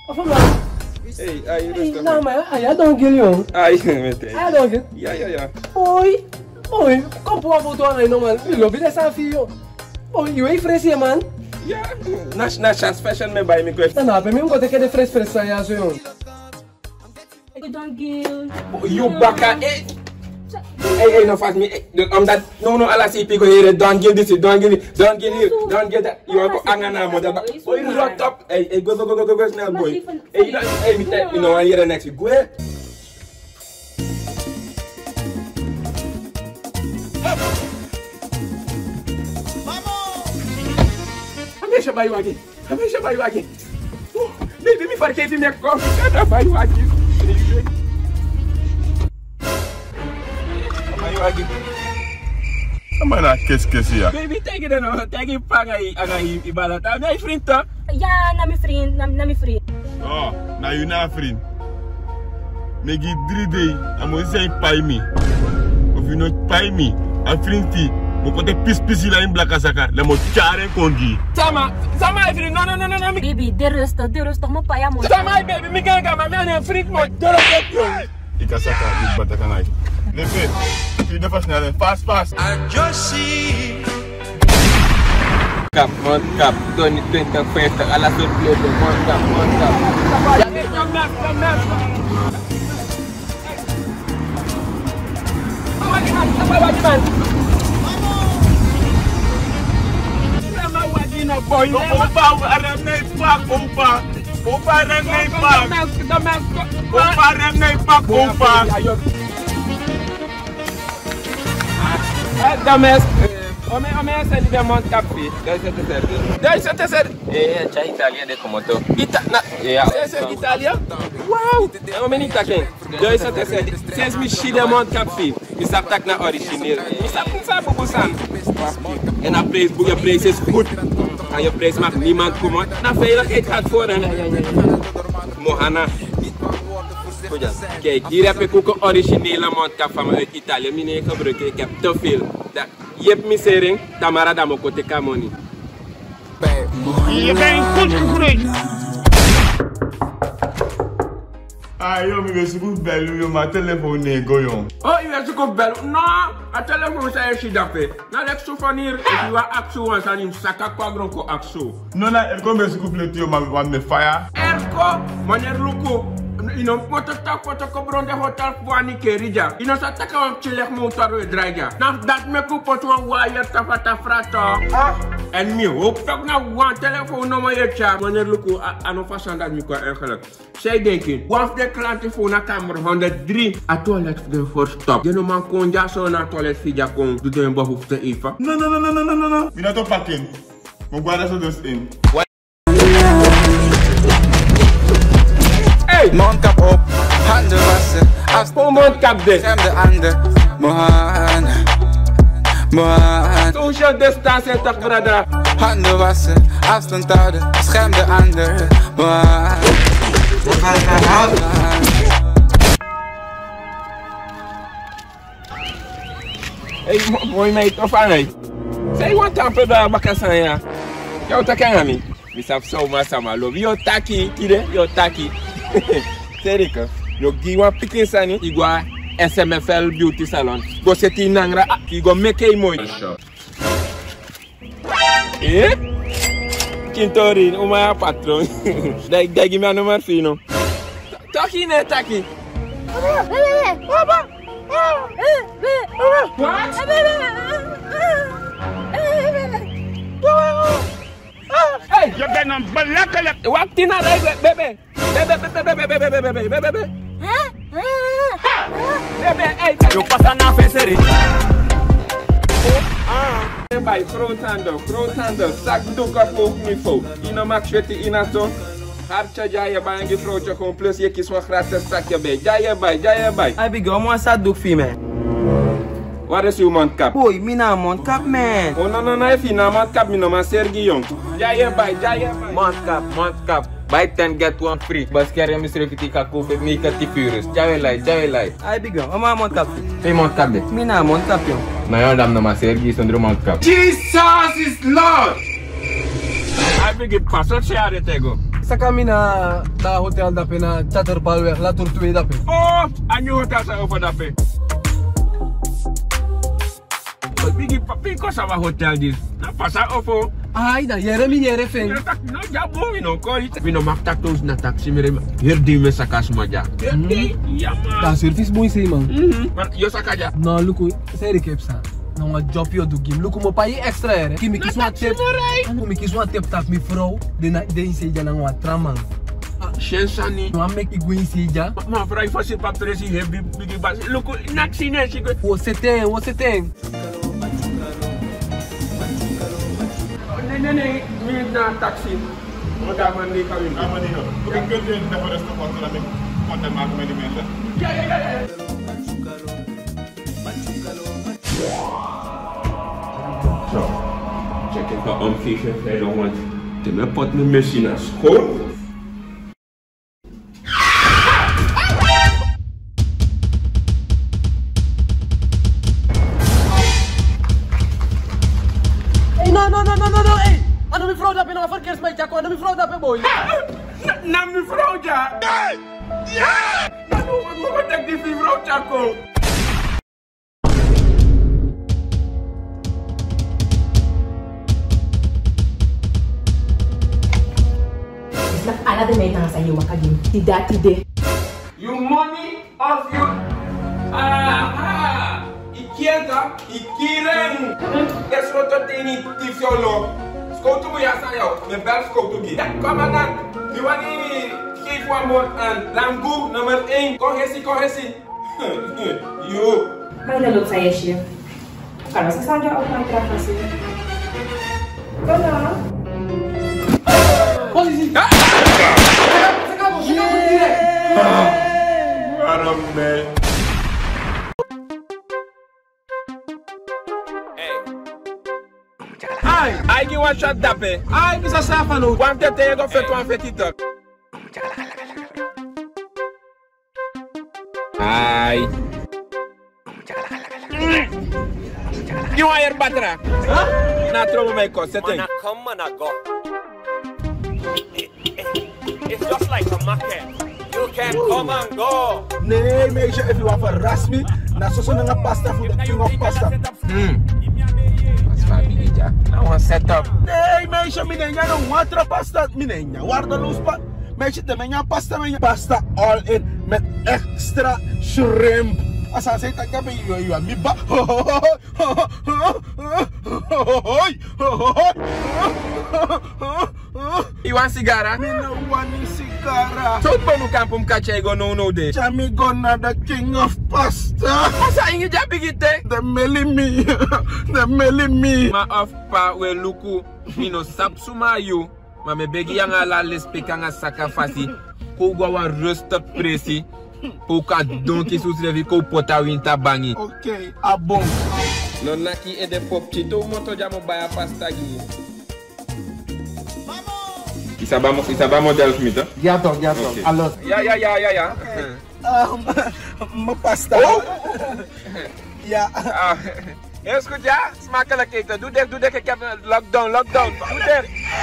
Of man. Hey, ay, rustig. Nou, maar ja, dank jullie, jong. Ay, meteen. Ja, dank je. Ja. Oi. Kom op, wat doen we, man? Je lobby, dat is aan vier. Oi, je weet fris hier, man. Ja, na chance fashion me bij me kwest. Dan heb je me ook de fris van ja, zo, jong. Dank je. You baka, Hey, no fast me. Omdat no ala si pico here. Don't give this. Don't give it. Don't give it. Don't give that. You want to angana mo da. Boy, rot up. Hey, go snel boy. Hey, you know here next week. Go. Amesha bayu again. Baby, me parquei minha coffee. Tá bayu again. Mana qu'est-ce ya? Baby, take it no. Take it pa ngai ibala ta. Na vriend ta. Ja, na mijn vriend. Oh, na you na vriend. Me give 3 days, amo say pay me. Of you not pay me, a vriend fi. Mo kote pis la in blaka saka, la mo chare kongi. Sama vriend. No. Baby, de rustig mo pa ya mo. Sama baby, mi ganga ma me vriend mo. Dolo ko. Ika saka dit bataka nai. Leve. Tu devas snel fast. Cap, 2050, à la seule clé de mon cap. Dames, ome essa de monte café. Deve ser. C'è Italia de como to. Essa é Italia? Wow! Ome ni taken. Deve ser. Ses mi chi de monte café. Mi sap tak na original. Mi sap busan. En a place is goed. En je prijs mag niemand komen. Na veiligheid gaat voor. Mohana. Kijk, hier heb ik ook een originele mondkap uit Italië. Ik gebruik, ik heb te veel. Je hebt misering, Tamara Damoko teka money. Je bent goed gegroeid. Yo, mi veux goed belu yo, ma telefoon go yo. Oh, je weet ook bel. No, a telefoon zei je dat pe. Na lek zo van hier, if you are axo once and in saka quadron ko axo. No na, er kom goed pleti yo, ma me fire. Erko, meneer Luko. Ino mototak foto bronde hotel kwani kerija. Ino sa taka wan chilek motor we draga. Na dat me ku pot wan wire tafata frato. En mi hoop toch na wan telefoon nummer je chat. Meneer Luko ano façon dat mi kwa eigenlijk. Zij denken, waf de klanten voor na kamer 103. A toilet voor stop. Je no man kon ja zo na toilet fija kon. Doe een behoefte even. No. Mi na to pakken. Mo guarda zo dus in. Mondkap op, handen wassen, Voor mondkap dit. scherm de handen. Mohan. Social distance toch brada. Handen wassen, afstand houden, scherm de ander. Mohan. Hey, mooi meid of aan hij. Zij want tamper daar bakasan ya. Jou takan ami. Misap so masama love. Yo taki, kide, yo taki. Serika. Yo giwa pikin sani igwa SMFL beauty salon. Go seti nangra ki go make mooi. Kintorin, uma patron. Dai give me a number fino. Taki ne taki. Hey, Je bent een belachelijk. wat tina bebe. Bebe, hey. Je past aan affaire. Bij groothandel, zakdoek op ook niveau. Ina maak shweti ina zo. Hartje jaya bij een vrouwtje gewoon plus je kies wat gratis zakje bij. Jaya bij. I be go mo sa doek fi man. Wat is uw mondkap? Boy, mi na mondkap man. Oh no, if je na mondkap, mi no ma Sergi jong. Jaya bij. Mondkap. Buy 10 get 1 free. Bas kere misre fiti ka kofe mi ka tifurus. Jawelai. I be go, ma mondkap. Hey mondkap de. Mi na mondkap yo. Na yon dam na ma Sergi sondro mondkap. Jesus is Lord! I begin pastor share tego. Sa kami na hotel dape na Chatterbalweg, la tour 2 dape. Oh, anyo hotel sa over dape. Bigi papi ko sa hotel dis. Na pasa ofo. Ay, da yere mi yere fen. No jabo no ko. Vino maktatos na taxi mere. Herdi me sakas maja. Herdi. Ja man. Da service boy sei man. Maar yo sakaja. No, luku, seri kepsa. Não há job eu do game. Luku mo pa extra ere. Que me quis uma tip. Me quis uma tip tak mi vrouw. De inseja na uma trama. Shensani. Não make igual inseja. Ma vrouw fosse pa presi hebi bigi bas. Luku naksine sigo. Você tem. Nee, minute na taxi. Moet maar niet gaan doen. Maar niet hoor. Ik kun je de rest nog wat laten contact maken met die mensen. Ja. Zo. Check even omgeven. Hij don't want. De me pot mijn machine naar school. No, hey! Ano mi vrouw dape na verkeersmeidje ako? Ano mi vrouw dape boy? Na mi vrouw ja! Ja! Ano mo kontak di mi vrouw ako? Nak ala de may tanga sa iyo makagim. Tida. You money of you. Aha! Ikienda, ikireng. Yes, what to teni tifyolo. Skoutu mo yasa yaw. Me bel skoutu gi. Kom aan. Die wani geef one more aan. Langu nummer 1. Kohesi. You. May nalog sa iyo siya. Kalau sa sadya ako may trafasi. Kala? Polisi! Sakabo dire! Warambe. Ay, give one shot dape. Ay, bisa safa no. One tete go fet one fetitok. Ay. You want your batra? Huh? Na trouble my cost, setting. Man, come on, I go. It's just like a market. You can come and go. Nee, meisje, if you want to harass me, na so nga pasta for the king of pasta. I want set up. Nee, meisje, minenya no watra pasta, minenya. Guarda los pa. Meisje, te menya pasta all in met extra shrimp. Asa say tak gabi you and me ba. You want cigar? Me no want cigar. So panu kampum kache go no de. Chami gonna the king of pasta. Asa ingi jabi gite. The melly me. Ma of pa we luku mino sapsuma you. Ma me begi yang ala lespeka nga sakafasi. Ko go wa roasted presi. Pou ka donki sou slevi ko pota winta bangi. Ok, abon. Non naki e de pop chito moto jamo baya pasta gi. Isa ba model smith? Giato. Okay. Allora. Ya. Ma pasta. Oh. Ya. Escucha, smaca la cake. Do de que lockdown. Do de.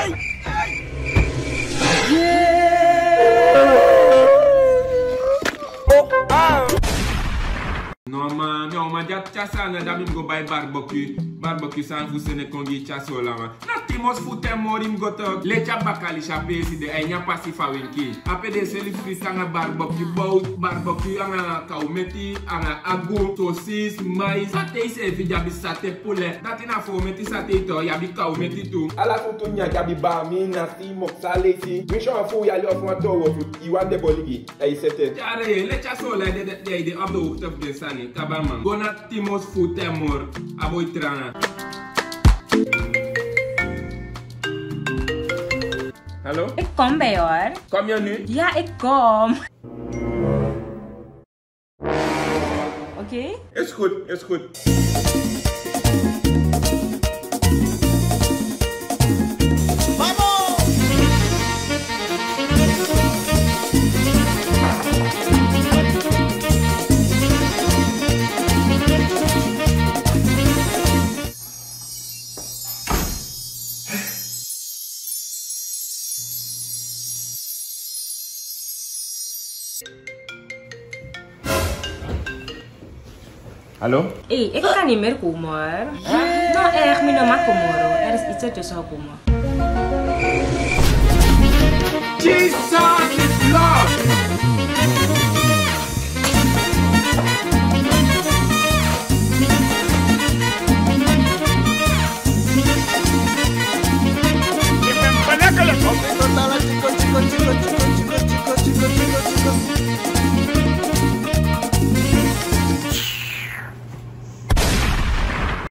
Non, ma jat chassa na dami go buy barbecue san fu sene kongi chasso la ma. Na timos fute morim goto lecha bakali chape si de enya pasi fawenki. Ape de seli frisa nga barbecue anga kaumeti anga agu sosis mais sate se jabi sate poulet. Dati na fo meti sate to yabi kaumeti tu. Ala futu nya jabi ba mi na si mo sale si. Mi shon fu ya lo fo to wo fu iwan de boligi. Ay sete. Jare lecha so la de up the hoot of the sunny. Tabaman. Gona timos fute mor. Aboy trana. Hallo? Ik kom bij hoor. Kom je nu? Ja, ik kom. Oké? Is goed. Hallo? Hey, ik kan niet meer komen hoor. Nou echt, mijn mama komen hoor. Er is iets ertussen gekomen. Jesus is love.